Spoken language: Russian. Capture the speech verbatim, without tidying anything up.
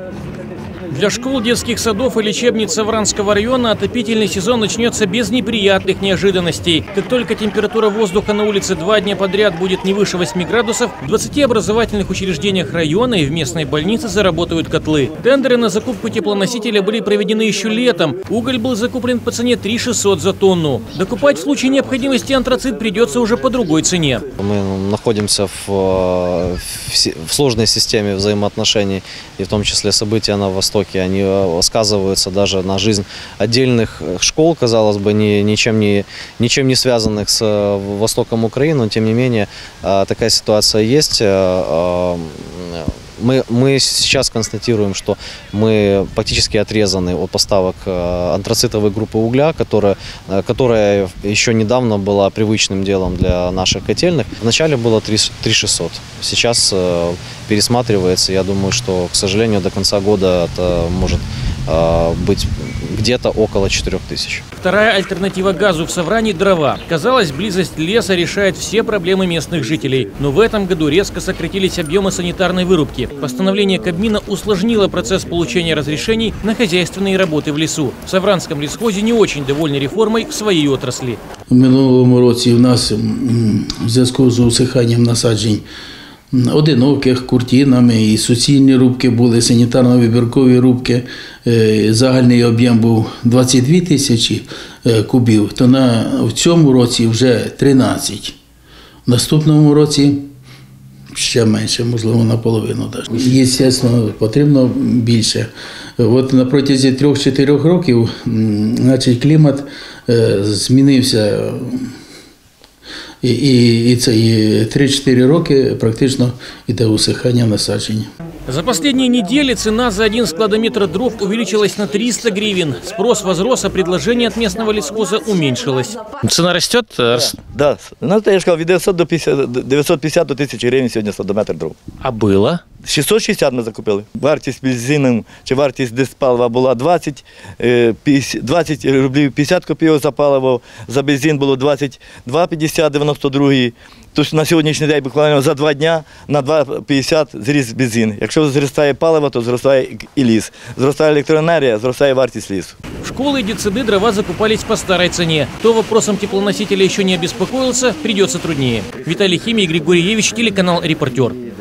Для школ, детских садов и лечебниц Савранского района отопительный сезон начнется без неприятных неожиданностей. Как только температура воздуха на улице два дня подряд будет не выше восьми градусов, в двадцати образовательных учреждениях района и в местной больнице заработают котлы. Тендеры на закупку теплоносителя были проведены еще летом. Уголь был закуплен по цене три тысячи шестьсот за тонну. Докупать в случае необходимости антрацит придется уже по другой цене. Мы находимся в, в сложной системе взаимоотношений, и в том числе события на Востоке. Они сказываются даже на жизнь отдельных школ, казалось бы, ни, ничем, не, ничем не связанных с востоком Украины, но тем не менее такая ситуация есть. Мы, мы сейчас констатируем, что мы практически отрезаны от поставок антрацитовой группы угля, которая, которая еще недавно была привычным делом для наших котельных. Вначале было три тысячи шестьсот, сейчас пересматривается. Я думаю, что, к сожалению, до конца года это может быть где-то около четырёх тысяч. Вторая альтернатива газу в Савране – дрова. Казалось, близость леса решает все проблемы местных жителей. Но в этом году резко сократились объемы санитарной вырубки. Постановление Кабмина усложнило процесс получения разрешений на хозяйственные работы в лесу. В Савранском лесхозе не очень довольны реформой в своей отрасли. У минулому році в нас в зв'язку з усиханням насаджень одиноких, куртинами і суцільні рубки були, санітарно-вибіркові рубки. Загальний об'єм був двадцять дві тисячі кубів, то на, в цьому році вже тринадцять. В наступному році ще менше, можливо, наполовину. Звісно, потрібно більше. От на протязі трьох-чотирьох років значить, клімат змінився. І, і, і це і три-чотири роки практично йде усихання насаджень. За последние недели цена за один складометр дров увеличилась на триста гривен. Спрос возрос, а предложение от местного лесхоза уменьшилось. Цена растет? Да, да. Ну, я сказал, від дев'ятсот п'ятдесят до тисячі гривень сьогодні складометр дров. А было? шістсот шістдесят ми закупили. Вартість бензину чи вартість диспалива була двадцять, двадцять рублів п'ятдесят копійок за паливо, за бензин було двадцять два п'ятдесят дев'яносто два. Тож на сьогоднішній день буквально за два дні на два п'ятдесят зріс бензин. Якщо зростає паливо, то зростає і ліс. Зростає електроенергія, зростає вартість лісу. В школы и детсады дрова закупались по старой цене. Кто вопросом теплоносителя еще не обеспокоился, придется труднее. Виталий Химий, Григорий Евич, телеканал «Репортер».